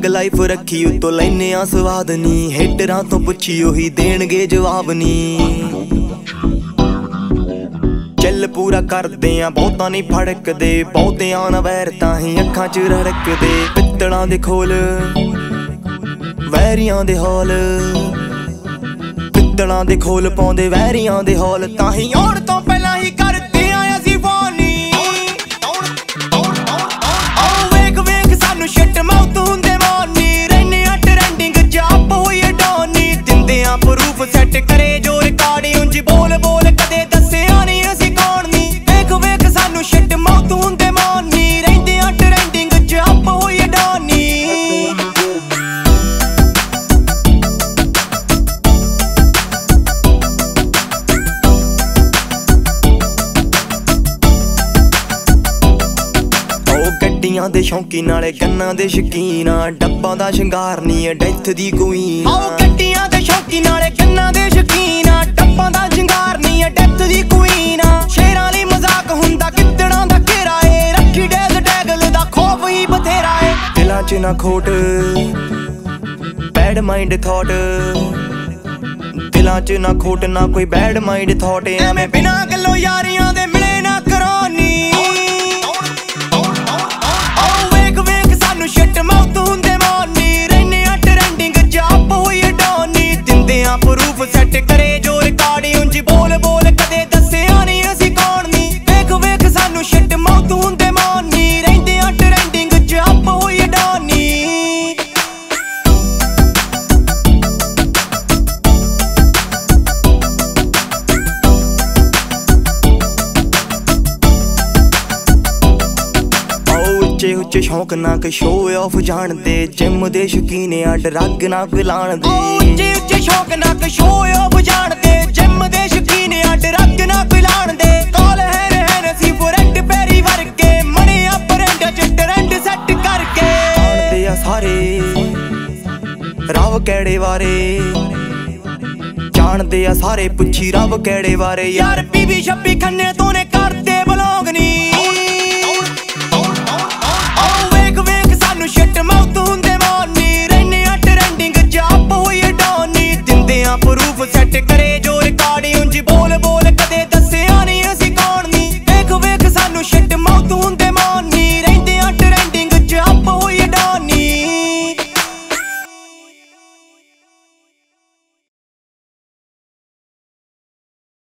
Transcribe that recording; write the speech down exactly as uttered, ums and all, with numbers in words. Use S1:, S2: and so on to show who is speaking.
S1: थग life रखी उतो लैने आ स्वाद नी, हेटरां तो पुछी ओही देणगे जवाब नी। चल पूरा करदे आ बहुतां नहीं फड़कदे, बहुतियां ना वैर ताहीं अखां च रड़कदे। पित्तलां दे खोल वैरियां दे हौल, पित्तलां दे खोल पाउंदे वैरियां दे हौल, ताहीं आउण तो पहलां ही करदे आ असीं फानी। आओ वेख वेख सानू शिट माउथ हुंदे मानी, रैने आ ट्रेंडिंग च अप होई डॉनी। दिंदे आ प्रूफ सैट करे जो रिकॉर्ड उंज बोल बोल कदे दस्सिया नहीं असीं कौन नी। वेख वेख सानू शिट माउथ हुंदे मानी, रैंदे आ ट्रेंडिंग च अप होई डॉनी। गड्डियां दे शौकीन नाले गन्ना दे शकीन, डब्बां दा शंगार नी डेथ दी क्वीन। आओ गड्डियां दे शौकीन नाले गन्ना दे शकीन, डब्बां दा शंगार नी डेथ दी क्वीन। शेरां ली मजाक हुंदा कित्तड़ां दा घेरा ए, रखी डैग डैगल दा खौफ ही बथेरा ए। दिलां च ना खोट बैड माइंड थॉट, दिलां च ना खोट ना कोई बैड माइंड थॉट। एवें बिना गल्लों यारियां दे मिले ना करानी। शिट माउथ हुंदे मानी, रैने आ ट्रेंडिंग च अप होई डॉनी। दिंदे आ प्रूफ सैट करे जो रिकॉर्ड उंज बोल बोल कदे दस्सिया नहीं असीं कौन नी। वेख वेख सानू शिट माउथ हुंदे मानी, रैंदे आ ट्रेंडिंग च अप होई डॉनी। उच्चे उच्चे शौक ना कोई शो ऑफ जान दे, जिम दे शौकीन आ ड्रग ना कोई लाण दे। उच्चे उच्चे शौक ना कोई शो ऑफ जान दे, जिम दे शौकीन आ ड्रग ना कोई लाण दे। कॉल है रहन सी फॉरेट पैरी वर्के, मने अपरेंड च ट्रेंड सेट करके। जानदे आ सारे रव केड़े वारे, जानदे आ सारे पुछी रव केड़े वारे। यार पीवी छब्बी खन्ने तो ने